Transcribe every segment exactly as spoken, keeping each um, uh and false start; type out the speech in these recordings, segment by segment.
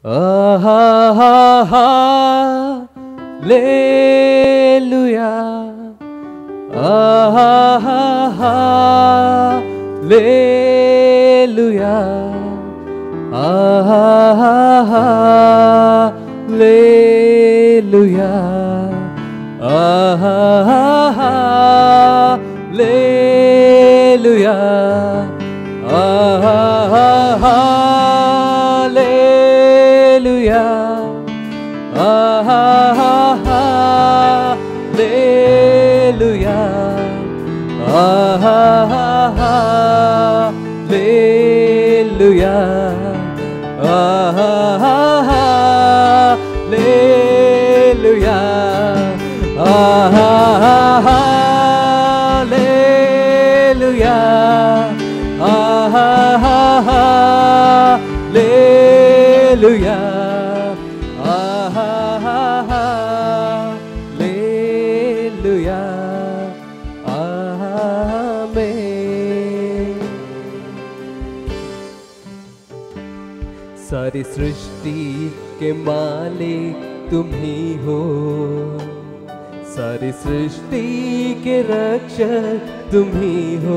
Alleluia. Alleluia. Alleluia. Alleluia. Alleluia. Alleluia. Alleluia. Alleluia. Alleluia. Alleluia. Alleluia. आमेन। सारी सृष्टि के मालिक तुम ही हो, सारी सृष्टि के रक्षक तुम ही हो।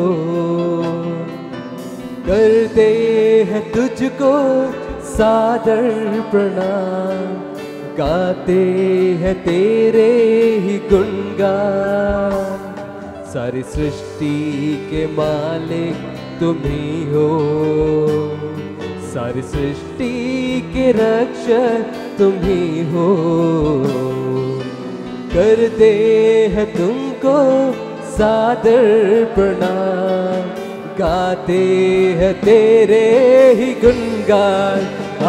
करते हैं तुझको सादर प्रणाम, गाते हैं तेरे ही गुणगान। सारी सृष्टि के मालिक तुम ही हो, सारी सृष्टि के रक्षक तुम ही हो। करते हैं तुमको सादर प्रणाम, गाते हैं तेरे ही गुणगान।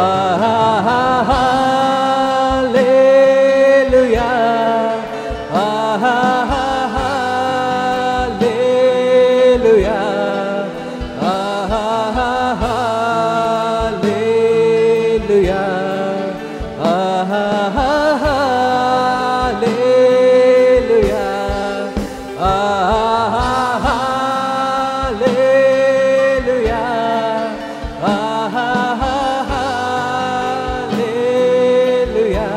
हालेलुया, हालेलुया, हालेलुया, हालेलुया, हालेलुया, हालेलुया,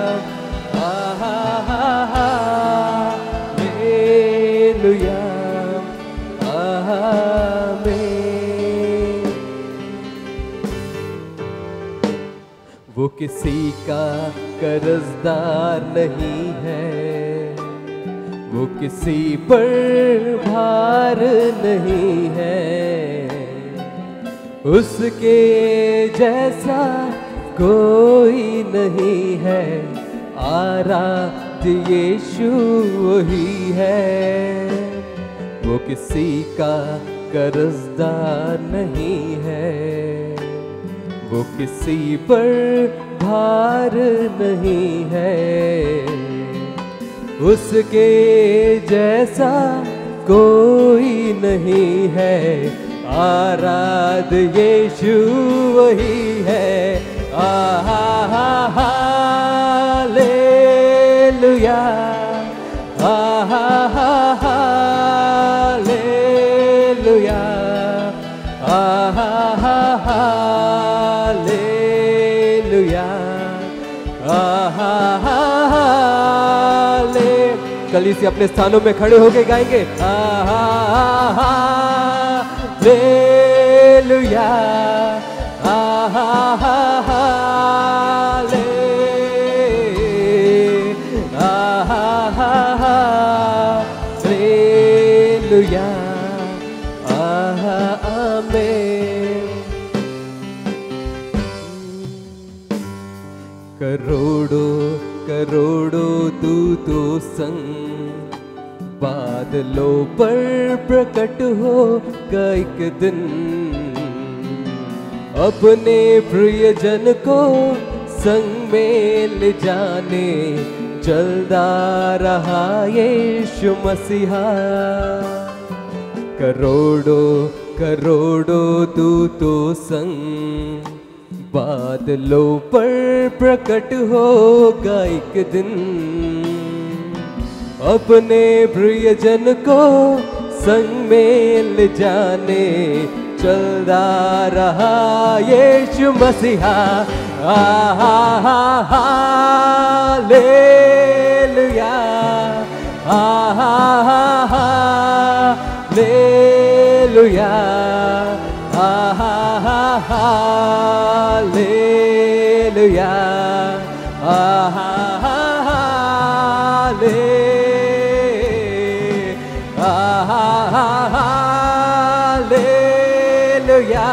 हालेलुया, आमीन। वो किसी का कर्जदार नहीं है, वो किसी पर भार नहीं है। उसके जैसा कोई नहीं है, आराध्य यीशु वही है। वो किसी का कर्जदार नहीं है, वो किसी पर भार नहीं है। उसके जैसा कोई नहीं है, आराध्य यीशु वही है। हालेलुया, हालेलुया, हालेलुया, हाले। कलीसी अपने स्थानों में खड़े होके गाएंगे। हालेलुया, हाले, हालेलुया, आमीन। करोड़ों करोड़ों दूतों संग बादलों पर प्रकट होगा एक दिन, अपने प्रिय जन को संग में ले जाने चलता रहा यीशु मसीहा। करोड़ों करोड़ों दूतों संग बादलों पर प्रकट होगा एक दिन, अपने प्रिय जन को संग में ले जाने चलता रहा यीशु मसीहा। हालेलुया, हालेलुया, हालेलुया, हालेलुया,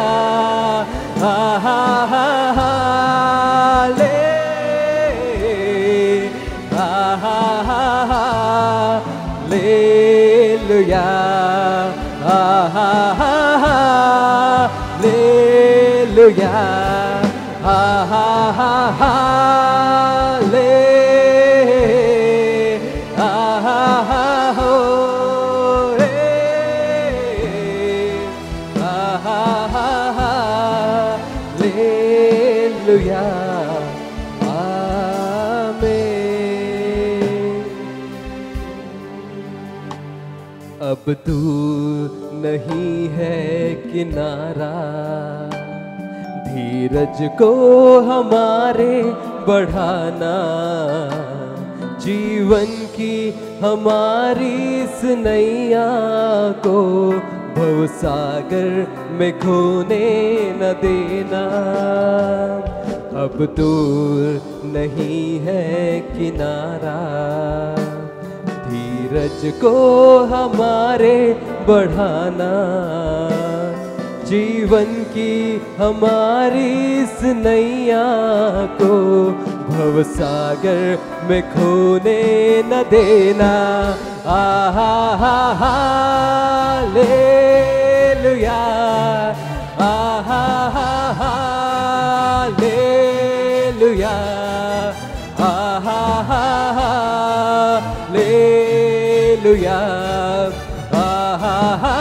हालेलुया, हालेलुया, हालेलुया, आमीन। अब तू नहीं है किनारा, धीरज को हमारे बढ़ाना, जीवन की हमारी इस नैया को भवसागर में खोने न देना। अब दूर नहीं है किनारा, धीरज को हमारे बढ़ाना, जीवन की हमारी इस नैया को भवसागर में खोने न देना। आहा हा हालेलुया, आहा हा हालेलुया, आहा हा हालेलुया, आहा हा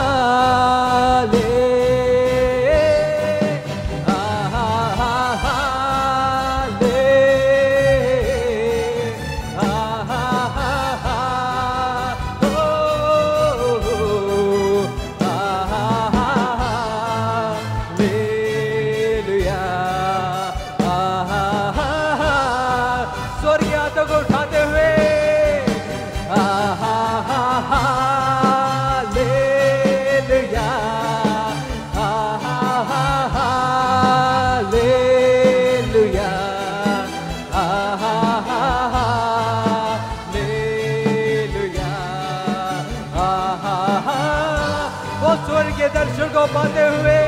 स्वर्गीय दर्शन को पाते हुए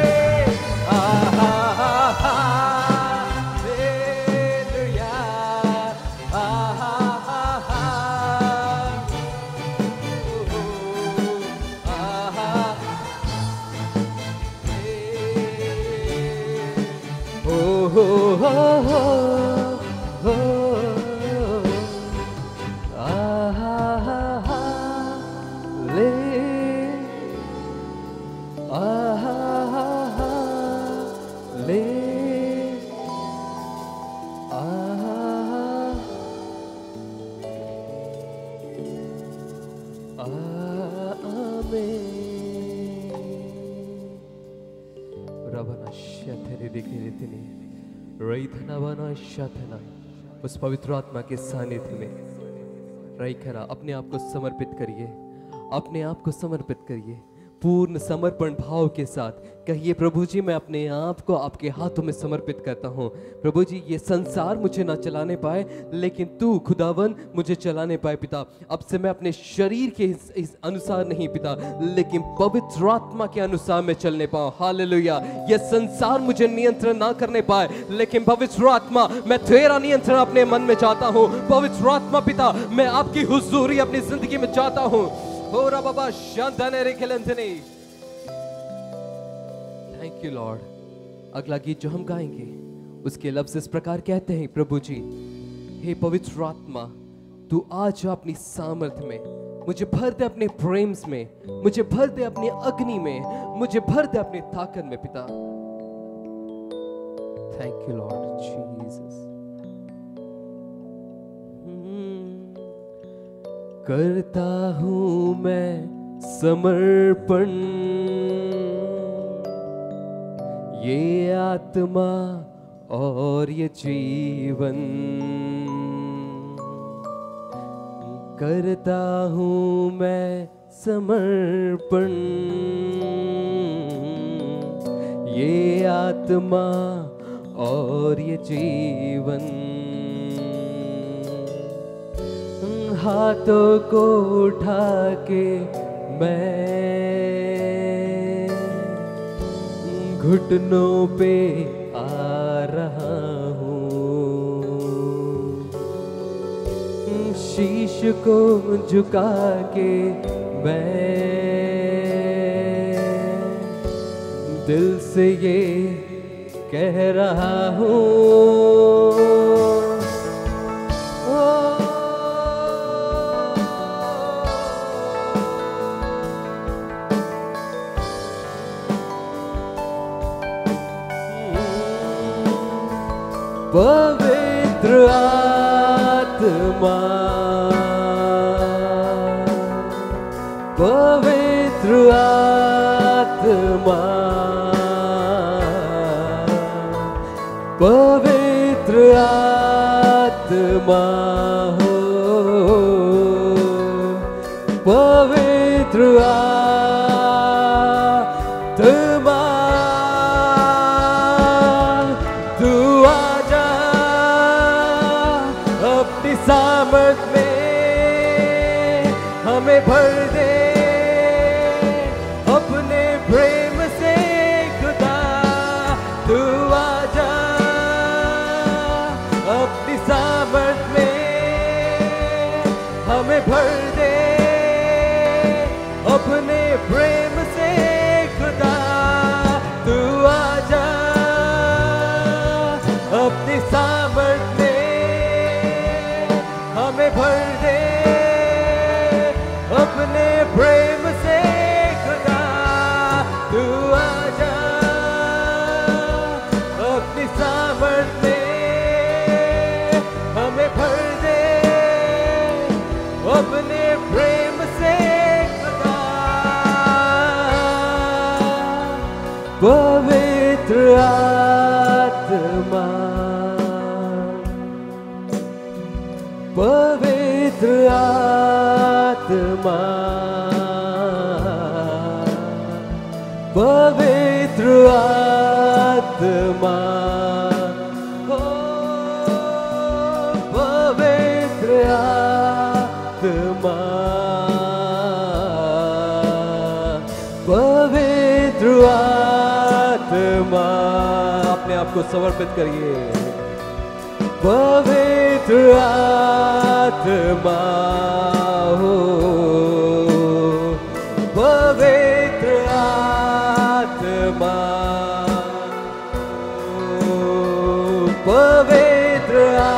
उस पवित्र आत्मा के सानिध्य में रही खरा अपने आप को समर्पित करिए, अपने आप को समर्पित करिए पूर्ण समर्पण भाव के साथ। कहिए, प्रभु जी मैं अपने आप को आपके हाथों में समर्पित करता हूँ। प्रभु जी ये संसार मुझे ना चलाने पाए, लेकिन तू खुदावन मुझे चलाने पाए पिता। अब से मैं अपने शरीर के इस, इस अनुसार नहीं पिता, लेकिन पवित्र आत्मा के अनुसार मैं चलने पाऊँ। हालेलुया। ये संसार मुझे नियंत्रण ना करने पाए, लेकिन पवित्र आत्मा मैं तेरा नियंत्रण अपने मन में चाहता हूँ। पवित्र आत्मा पिता मैं आपकी हुजूरी अपनी जिंदगी में चाहता हूँ। होरा बाबा शांतने रेखलंतने। Thank you Lord. अगला गीत जो हम गाएंगे उसके लफ्ज इस प्रकार कहते हैं, प्रभु जी हे पवित्र आत्मा तू आज अपनी सामर्थ में मुझे भर दे, अपने प्रेम में मुझे भर दे, अपनी अग्नि में मुझे भर दे, अपनी ताकत में पिता। Thank you Lord Jesus. करता हूं मैं समर्पण, ये आत्मा और ये जीवन करता हूँ मैं समर्पण, ये आत्मा और ये जीवन हाथों को उठा के मैं घुटनों पे आ रहा हूँ, शीश को झुका के मैं दिल से ये कह रहा हूँ, पवित्र आत्मा, पवित्र आत्मा, पवित्र आत्मा हो, पवित्र आत्मा, तू आजा अपनी सामर्थ में हमें भर दे, अपने प्रेम से खुदा तू आजा अपनी सामर्थ में हमें भर दे, अपने प्रेम से खुदा तू आजा अपनी सामर्थ में हमें भर दे, अपने प्रेम से खुदा तू आजा अपनी सामर्थ में हमें भर दे, अपने प्रेम से खुदा। पवित्र आत्मा, पवित्र आत्मा, पवित्र आत्मा, हो पवित्र आत्मा, पवित्र आत्मा, अपने आप को समर्पित करिए, पवित्र आत्मा हो, पवित्र आत्मा हो, पवित्र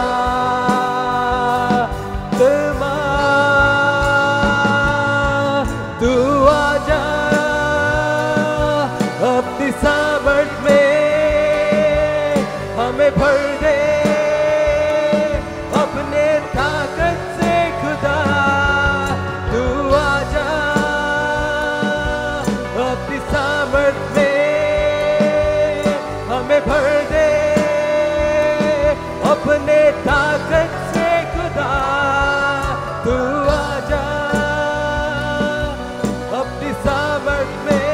आत्मा तू आजा अपनी सामर्थ में हमें भर दे, अपने ताकत से खुदा तू आजा अपनी सामर्थ में हमें भर दे, अपने ताकत से खुदा तू आजा अपनी सामर्थ में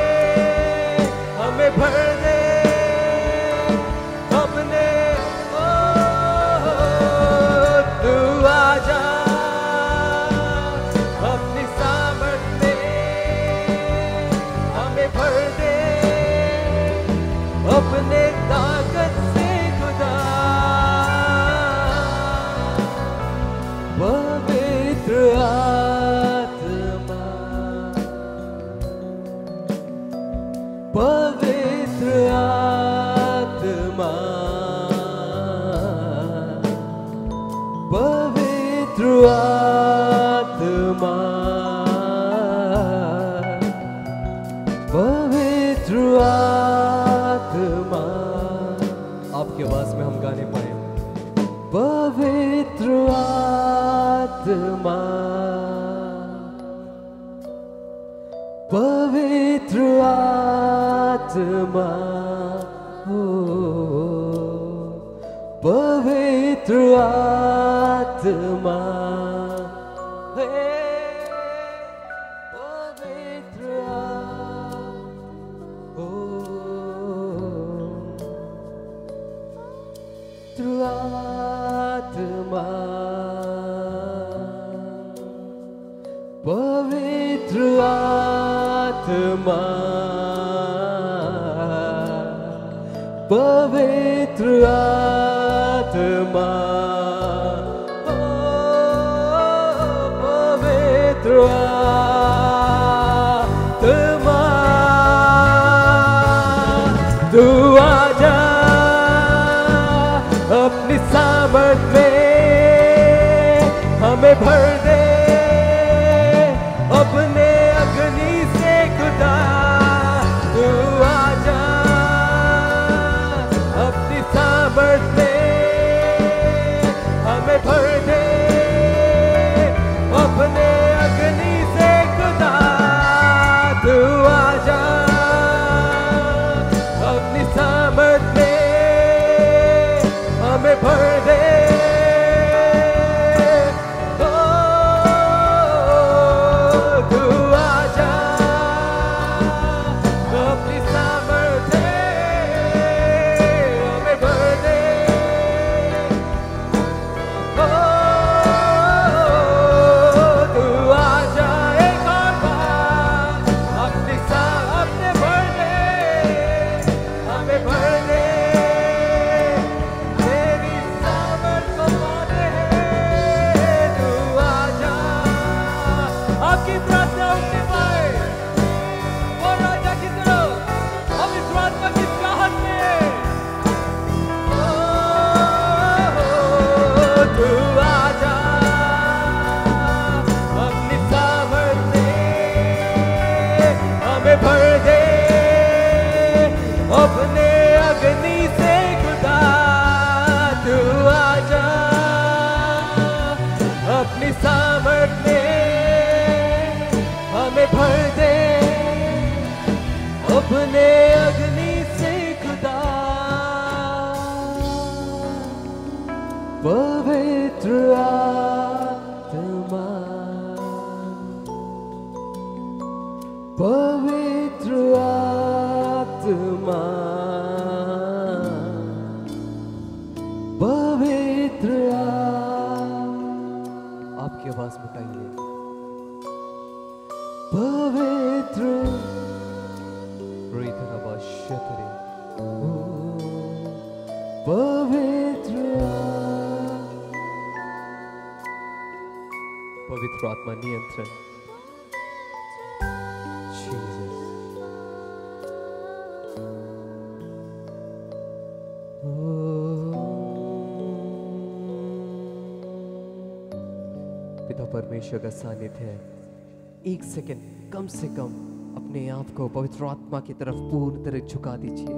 हमें भर दे, अपने ओ, तू आजा अपनी सामर्थ में हमें भर दे, अपने ताकत से खुदा। पवित्र आत्मा, पवित्र आत्मा, पवित्र आत्मा, पवित्र आत्मा, आपकी आवाज में हम गाने पाए, पवित्र आत्मा, पवित्र आत्मा हो, पवित्र आत्मा, हे पवित्र आत्मा, पवित्र आत्मा, पवित्र आत्मा, पवित्र आत्मा, तू आजा अपनी सामर्थ में हमें भर दे, अपने अग्नि से खुदा तू आजा अपनी सामर्थ में हमें भर दे, अपने अग्नि से खुदा तू आजा अपनी सामर्थ में हमें भर दे। अपने अग्नि से खुदा पवित्र आत्मा, पवित्र आत्मा, पवित्र आत्मा, आपकी आवाज उठाइए, पवित्र पवित्र पवित्र आत्मा नियंत्रण, पिता परमेश्वर का सानिध्य है। एक सेकंड कम से कम अपने आप को पवित्र आत्मा की तरफ पूर्ण तरह झुका दीजिए।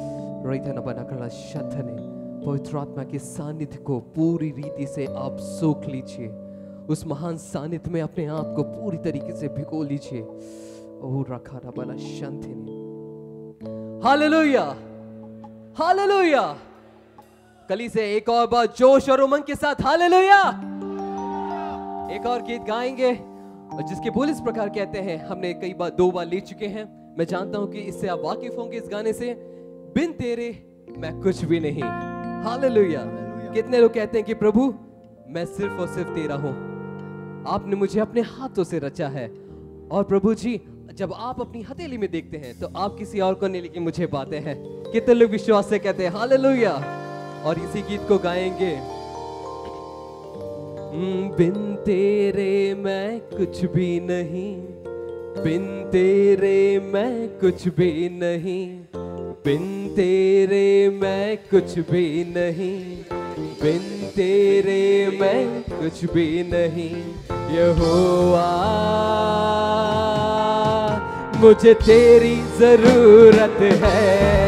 पवित्र आत्मा के सानिध्य को पूरी रीति से आप सोख लीजिए, उस महान सानिध्य में अपने आप को पूरी तरीके से भिगो लीजिए। ओ रखा बला शांति। Hallelujah, hallelujah. कली से एक और बार जोश और उमंग के साथ हालेलुया। एक और गीत गाएंगे और जिसके बोल इस प्रकार कहते हैं, हमने कई बार दो बार ले चुके हैं, मैं जानता हूं कि इससे आप वाकिफ होंगे इस गाने से। बिन तेरे मैं कुछ भी नहीं। हालेलुया। कितने लोग कहते हैं कि प्रभु मैं सिर्फ और सिर्फ तेरा हूं, आपने मुझे अपने हाथों से रचा है। और प्रभु जी जब आप अपनी हथेली में देखते हैं तो आप किसी और को नहीं लेकिन मुझे पाते हैं। कितने लोग विश्वास से कहते हैं हालेलुया। और इसी गीत को गाएंगे। बिन तेरे मैं कुछ भी नहीं, बिन तेरे मैं कुछ भी नहीं, बिन तेरे मैं कुछ भी नहीं, बिन तेरे मैं कुछ भी नहीं। यहोवा मुझे तेरी जरूरत है,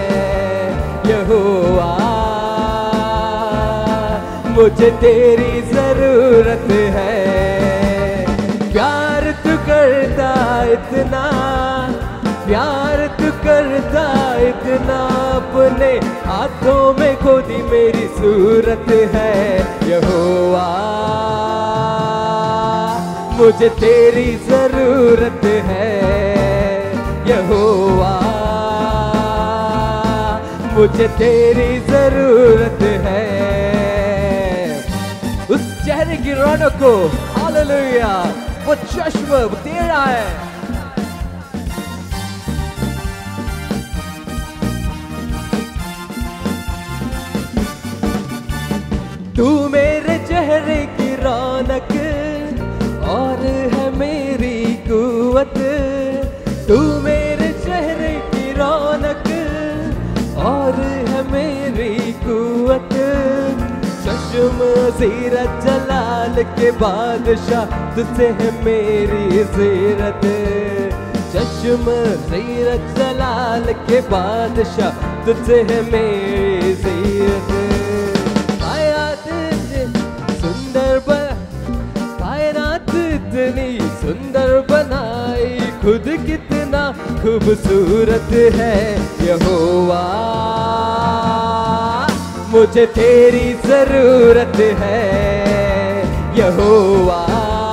यहोवा मुझे तेरी जरूरत है। प्यार तू करता इतना, प्यार तू करता इतना, अपने हाथों में खोदी मेरी सूरत है यहोवा, मुझे तेरी जरूरत है यहोवा, मुझे तेरी जरूरत है। उस चेहरे की रौनक को, हालेलुया, वो चश्म वो तेरा है। तू मेरे चेहरे की रौनक और है मेरी कुव्वत, तू मेरे चेहरे की रौनक और है मेरी कुव्वत। चश्म सीरत जलाल के बादशाह तुझसे है मेरी सीरत, चश्म सीरत जलाल के बादशाह तुझसे है मेरी सीरत। कायनात सुंदर कायनात इतनी सुंदर बनाई, खुद कितना खूबसूरत है यहोवा, मुझे तेरी जरूरत है यहोवा,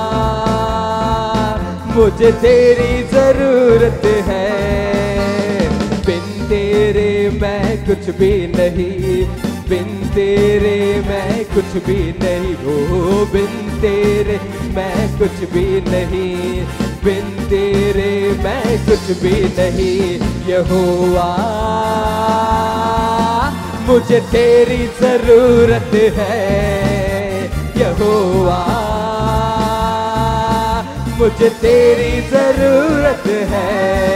मुझे तेरी जरूरत है। बिन तेरे मैं कुछ भी नहीं, बिन तेरे मैं कुछ भी नहीं, हो बिन तेरे मैं कुछ भी नहीं, बिन तेरे मैं कुछ भी नहीं यहोवा, मुझे तेरी जरूरत है यहोवा, मुझे तेरी जरूरत है।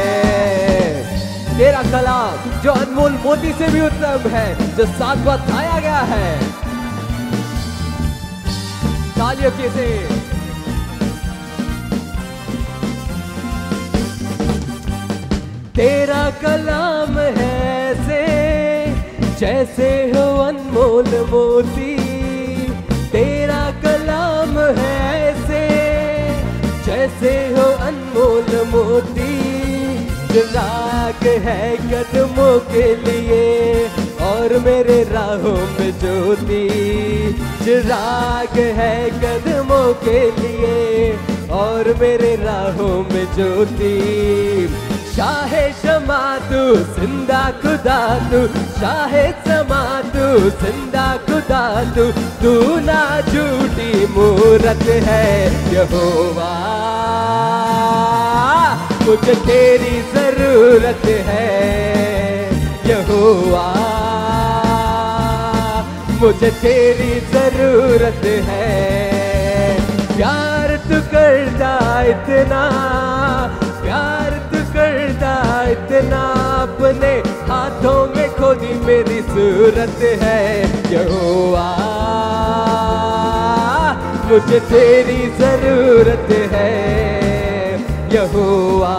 तेरा कलाम जो अनमोल मोती से भी उत्तम है, जो सातवां गाया गया है, तालियों के से तेरा कलाम है से जैसे हो अनमोल मोती, तेरा कलाम है ऐसे जैसे हो अनमोल मोती। चिराग है कदमों के लिए और मेरे राहों में ज्योति, चिराग है कदमों के लिए और मेरे राहों में ज्योति। शाहे शमा तू जिंदा खुदा तू, शाहे समा तू जिंदा खुदा तू, तू ना झूठी मूरत है यहोवा, मुझे तेरी जरूरत है यहोवा, मुझे तेरी जरूरत है। प्यार तू करता इतना, प्यार तू करता इतना, अपने हाथों में खोदी मेरी सूरत है यहोवा, मुझे तेरी जरूरत है यहोवा,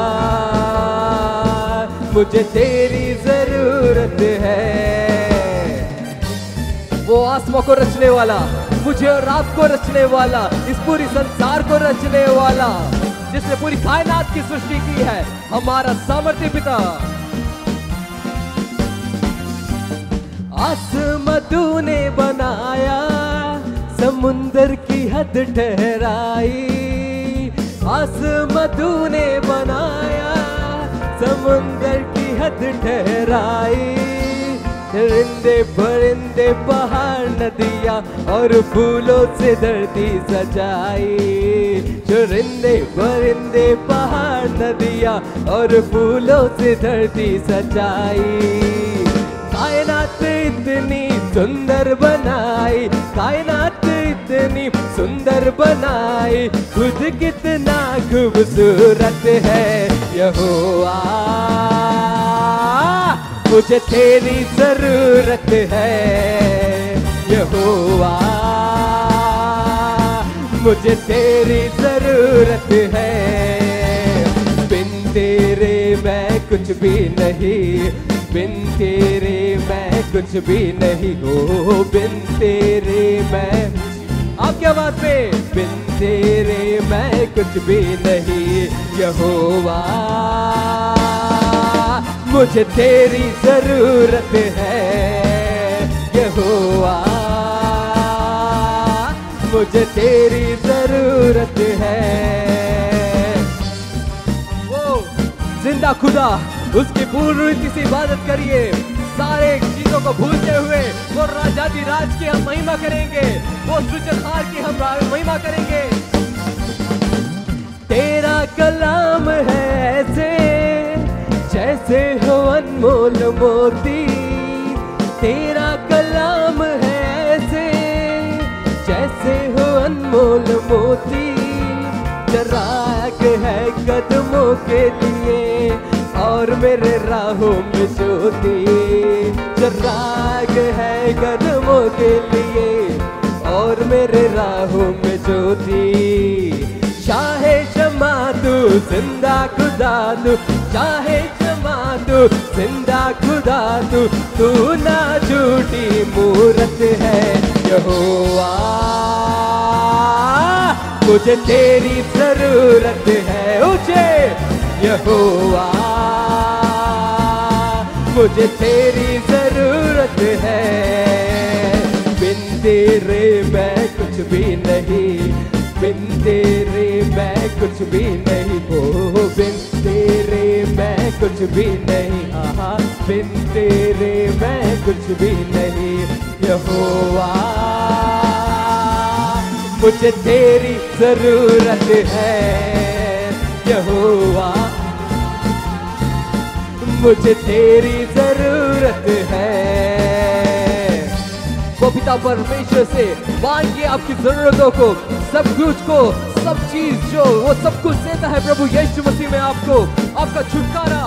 मुझे तेरी जरूरत है। वो आसमां को रचने वाला, मुझे और आपको रचने वाला, इस पूरी संसार को रचने वाला, जिसने पूरी कायनात की सृष्टि की है, हमारा सामर्थ्य पिता। आसमां तूने बनाया, समुंदर की हद ठहराई, आसमां तूने बनाया, समुंदर की हद ठहराई। चरिंदे परिंदे पहाड़ नदियाँ और फूलों से धरती सजाई, चरिंदे परिंदे पहाड़ नदियाँ और फूलों से धरती सजाई। कायनात इतनी सुंदर बनाई, कायनात इतनी सुंदर बनाई, खुद कितना खूबसूरत है यहोवा, मुझे तेरी जरूरत है यहोवा, मुझे तेरी जरूरत है। बिन तेरे मैं कुछ भी नहीं, बिन तेरे मैं कुछ भी नहीं, हो बिन तेरे मैं, आपकी आवाज में, बिन तेरे मैं कुछ भी नहीं यहोवा, मुझे तेरी जरूरत है यहोवा, मुझे तेरी जरूरत है। वो जिंदा खुदा, उसकी पूर्ण रीति से इबादत करिए, सारे चीजों को भूलते हुए वो राजादी राज की हम महिमा करेंगे, वो सृजनहार की हम महिमा करेंगे। तेरा कलाम है ऐसे जैसे हो अनमोल मोती, तेरा कलाम है ऐसे जैसे हो अनमोल मोती, चराग है कदमों के लिए और मेरे राहों में ज्योति, चराग है कदमों के लिए और मेरे राहों में ज्योति। चाहे क्षमा तू जिंदा खुदा तू, चाहे क्षमा तू जिंदा खुदा तू, तू ना झूठी मूरत है यहोवा, मुझे तेरी जरूरत है। ऊंचे यहोवा, मुझे तेरी जरूरत है, बिन तेरे मैं कुछ भी नहीं, बिन तेरे मैं कुछ भी नहीं, हो बिन तेरे मैं कुछ भी नहीं, हाँ बिन तेरे मैं कुछ भी नहीं यहोवा, मुझे तेरी जरूरत है यहोवा, मुझे तेरी जरूरत है। वो पिता परमेश्वर से मांगिए आपकी जरूरतों को, सब कुछ को, सब चीज जो वो सब कुछ देता है प्रभु यीशु मसीह में आपको, आपका छुटकारा।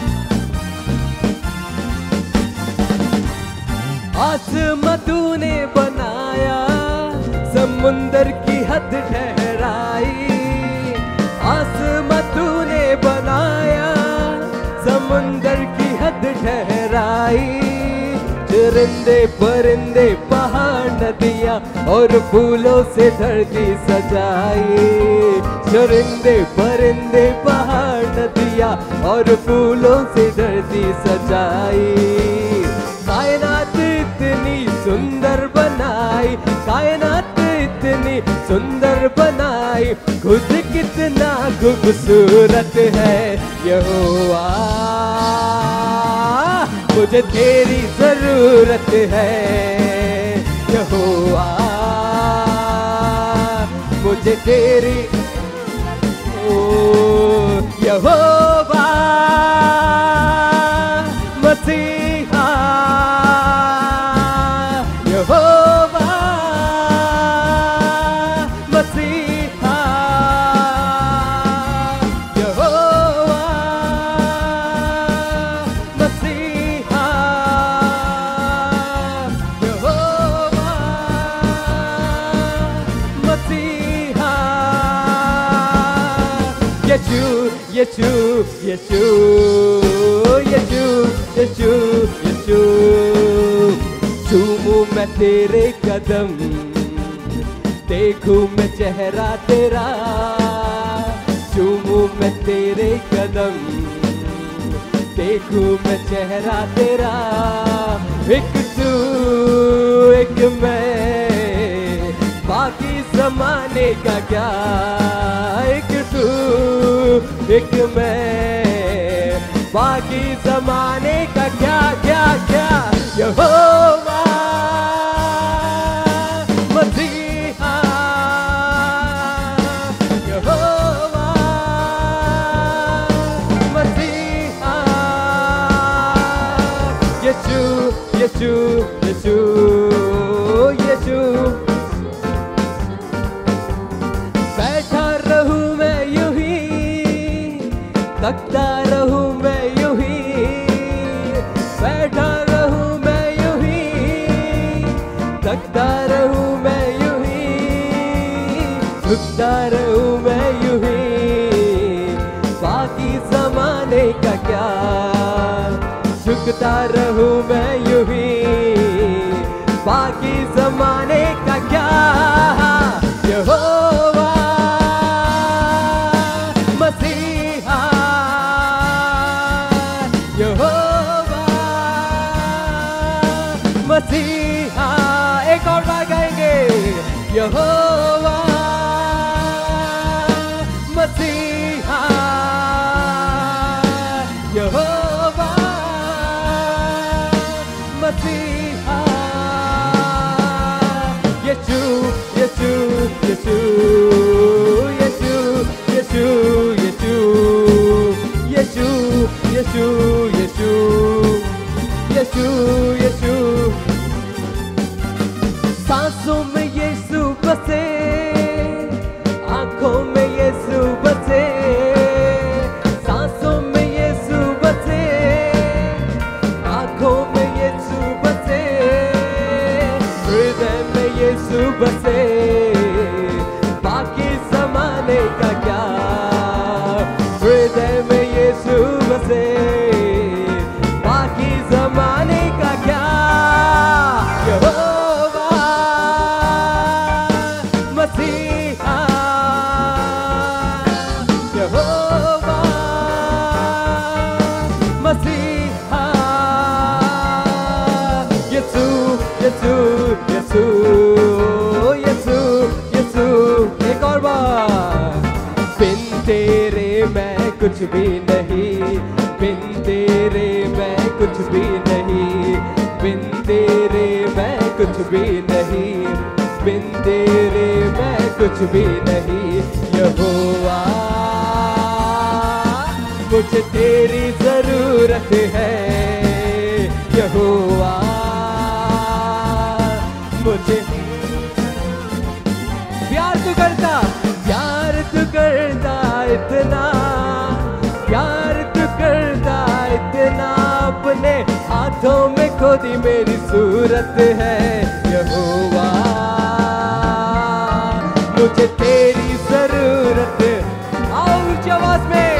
आसमां तूने बनाया, समुंदर की हद ठहराई, आसमां तूने बनाया, समुंदर की हद ठहराई, चरिंदे परिंदे पहाड़ नदियाँ और फूलों से धरती सजाई, चरिंदे परिंदे पहाड़ नदियाँ और फूलों से धरती सजाई, कायनात इतनी सुंदर बनाई, कायनात इतनी सुंदर बनाई, खुद कितना खूबसूरत है यहोवा, मुझे तेरी जरूरत है यहोवा, मुझे तेरी ओ यहोवा मसीहा, यहोवा मसीहा, यहोवा मसीहा, यहोवा मसीहा। यीशु यीशु यीशु यीशु यीशु यीशु, चूमूं मैं तेरे कदम, देखूं मैं चेहरा तेरा, चूमूं मैं तेरे कदम, देखूं मैं चेहरा तेरा, एक तू एक मैं, बाकी जमाने का क्या, एक तू एक मैं, बाकी जमाने का क्या क्या क्या, यहोवा मसीहा, यहोवा मसीहा, यीशु यीशु यीशु यीशु, बैठा रहूं मैं यूं ही, तकता रहूं मैं यूं ही, बैठा रहूं मैं यूं ही, तकता रहूं मैं यूं ही, झुकता रहूं मैं यूं ही, बाकी जमाने का क्या, झुकता रहूं मैं यूं ही, बाकी जमाने का क्या, यहोवा मसीहा, यहोवा यहोवा मसीहा, यहोवा मसीहा, यीशु यीशु यीशु यीशु यीशु यीशु यीशु यीशु यीशु यीशु। सांसों में यीशु बसे, आंखों में यीशु बसे, सांसों में यीशु बसे, आंखों में यीशु बसे, हृदय में यीशु बसे, बाकी ज़माने का क्या, हृदय में यीशु बसे, बाकी ज़माने का क्या। यहोवा मसीहा, यहोवा मसीहा, यीशु यीशु यीशु यीशु यीशु। एक और बार, बिन तेरे मैं कुछ भी नहीं, बिन तेरे मैं कुछ भी नहीं, बिन तेरे मैं कुछ भी नहीं, बिन तेरे मैं कुछ भी नहीं। यहोवा मुझे तेरी जरूरत है, यहोवा मुझे प्यार तू करता, प्यार तू करता इतना, प्यार तू करता इतना, अपने हाथों में खोदी मेरी सूरत है। यहोवा मुझे तेरी जरूरत, आओ ऊंची आवाज में,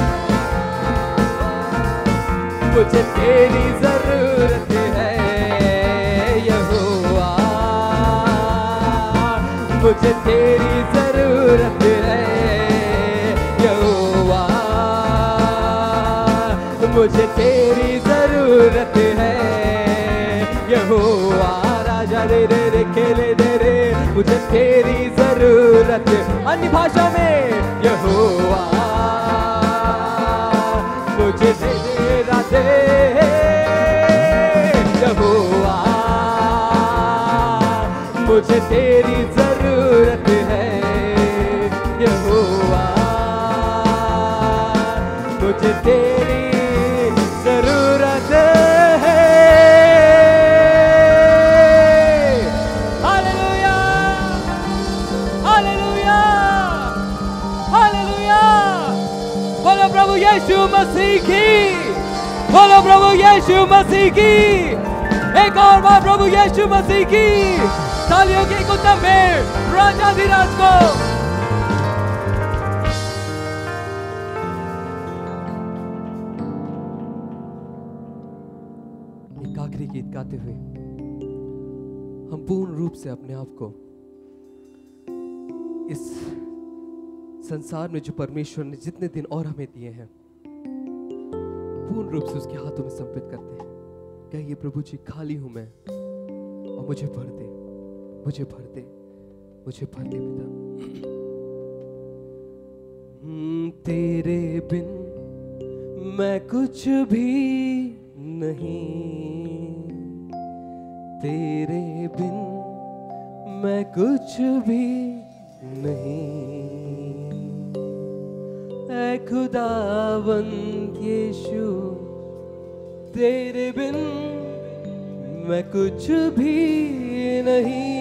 मुझे तेरी जरूरत है। यहोवा मुझे तेरी जरूरत है, यहोवा मुझे तेरी जरूरत है। यहोवा राजा रे रे रे खेले दे रे, मुझे तेरी जरूरत। अन्य भाषा में, यहोवा मुझे तेरा दे, यहोवा मुझे तेरी जरूरत है, यहोवा मुझे तेरी जरूरत है। हालेलुया हालेलुया हालेलुया। बोलो प्रभु यीशु मसीह की, बोलो प्रभु यीशु मसीह की। एक और बार प्रभु यीशु मसीह की। तालियों के एक उत्तम में राजाधिराज को। एक आखिरी गीत गाते हुए हम पूर्ण रूप से अपने आप को इस संसार में जो परमेश्वर ने जितने दिन और हमें दिए हैं पूर्ण रूप से उसके हाथों में समर्पित करते हैं। कहिए, प्रभु जी खाली हूं मैं और मुझे भर दे, मुझे भर दे, मुझे भर दे पिता। तेरे बिन मैं कुछ भी नहीं, तेरे बिन मैं कुछ भी नहीं। ऐ खुदावंद यीशु, तेरे बिन मैं कुछ भी नहीं।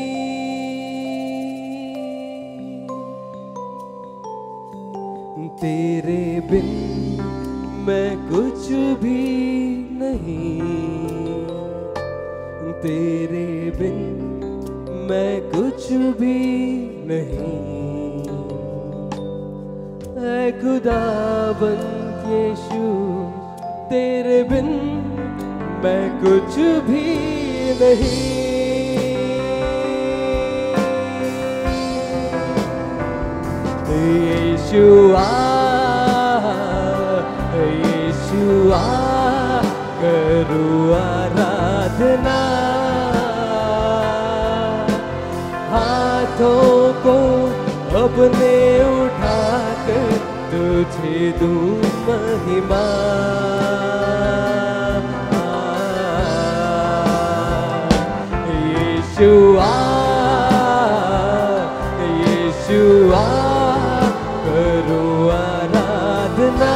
तेरे बिन मैं कुछ भी नहीं, तेरे बिन मैं कुछ भी नहीं। ऐ खुदावंद यीशु, तेरे बिन मैं कुछ भी नहीं। यीशुआ यीशुआ करूं आराधना, हाँ हाथों को अपने उठाकर तुझे दूं महिमा। यीशु आ, यीशु आ, करो आराधना।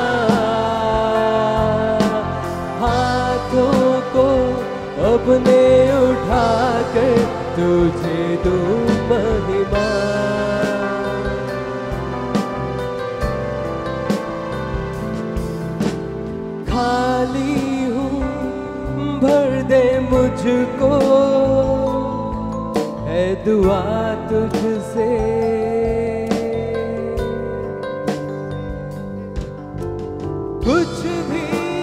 हाथों को अपने उठाकर तुझे दूं महिमा। खाली हूँ भर दे मुझको, है दुआ तुझसे। कुछ भी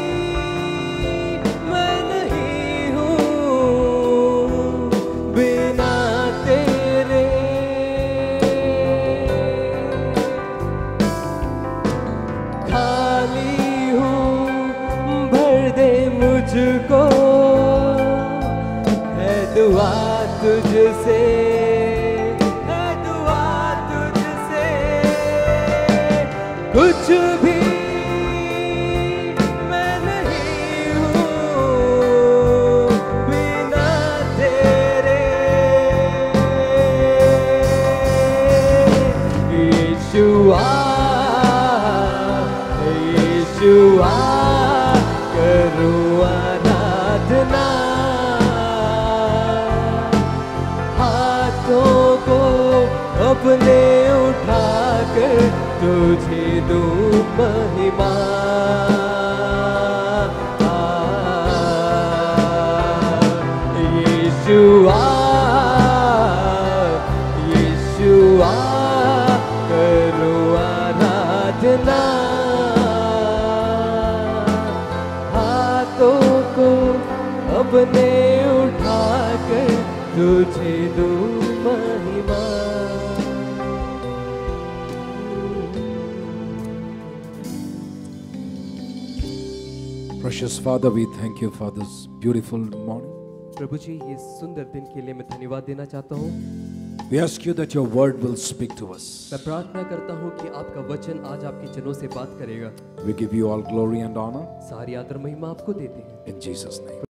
मैं नहीं हूँ बिना तेरे। खाली हूँ भर दे मुझको, है दुआ तुझसे, है दुआ तुझसे। कुछ भी मैं नहीं हूँ बिना तेरे। यीशु आ, यीशु आ, करो आराधना। हाथों को अपने उठाकर तुझे दूं महिमा। यीशु आ, यीशु आ, करो आराधना। हाथों को अपने उठाकर तुझे दूं महिमा। Precious Father, we thank you for this beautiful morning. प्रभु जी, ये सुंदर दिन के लिए मैं धन्यवाद देना चाहता हूँ। We ask you that your word will speak to us. मैं प्रार्थना करता हूँ कि आपका वचन आज आपके जनों से बात करेगा। We give you all glory and honor सारी आदर महिमा आपको देते हैं in Jesus' name.